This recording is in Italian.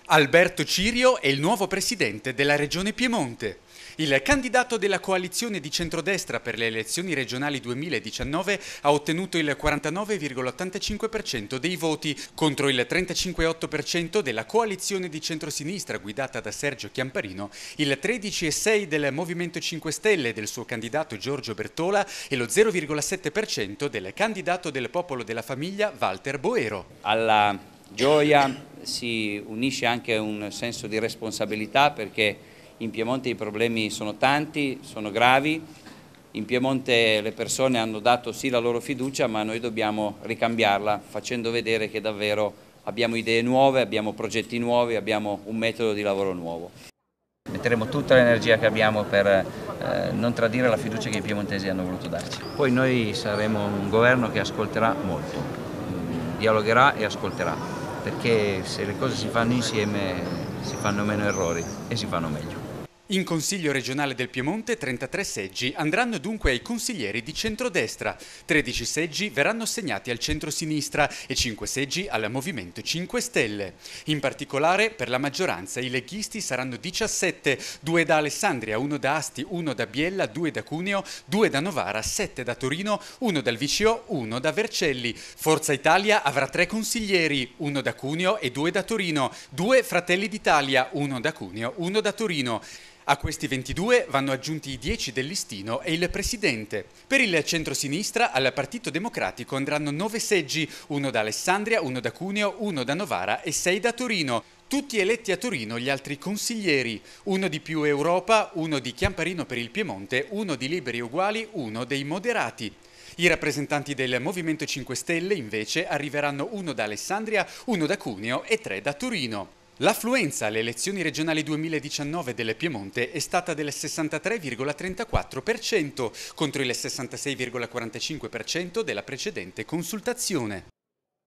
Alberto Cirio è il nuovo presidente della Regione Piemonte. Il candidato della coalizione di centrodestra per le elezioni regionali 2019 ha ottenuto il 49,85% dei voti contro il 35,8% della coalizione di centrosinistra guidata da Sergio Chiamparino, il 13,6% del Movimento 5 Stelle del suo candidato Giorgio Bertola e lo 0,7% del candidato del Popolo della Famiglia Walter Boero. Alla gioia si unisce anche un senso di responsabilità perché in Piemonte i problemi sono tanti, sono gravi. In Piemonte le persone hanno dato sì la loro fiducia, ma noi dobbiamo ricambiarla facendo vedere che davvero abbiamo idee nuove, abbiamo progetti nuovi, abbiamo un metodo di lavoro nuovo. Metteremo tutta l'energia che abbiamo per non tradire la fiducia che i piemontesi hanno voluto darci. Poi noi saremo un governo che ascolterà molto, dialogherà e ascolterà, perché se le cose si fanno insieme si fanno meno errori e si fanno meglio. In Consiglio regionale del Piemonte 33 seggi andranno dunque ai consiglieri di centrodestra, 13 seggi verranno assegnati al centro-sinistra e 5 seggi al Movimento 5 Stelle. In particolare per la maggioranza i leghisti saranno 17, 2 da Alessandria, 1 da Asti, 1 da Biella, 2 da Cuneo, 2 da Novara, 7 da Torino, 1 dal Viceo, 1 da Vercelli. Forza Italia avrà 3 consiglieri, 1 da Cuneo e 2 da Torino, 2 Fratelli d'Italia, 1 da Cuneo, 1 da Torino. A questi 22 vanno aggiunti i 10 del listino e il presidente. Per il centro-sinistra al Partito Democratico andranno 9 seggi, 1 da Alessandria, 1 da Cuneo, 1 da Novara e 6 da Torino. Tutti eletti a Torino gli altri consiglieri, 1 di Più Europa, 1 di Chiamparino per il Piemonte, 1 di Liberi e Uguali, 1 dei Moderati. I rappresentanti del Movimento 5 Stelle invece arriveranno 1 da Alessandria, 1 da Cuneo e 3 da Torino. L'affluenza alle elezioni regionali 2019 del Piemonte è stata del 63,34% contro il 66,45% della precedente consultazione.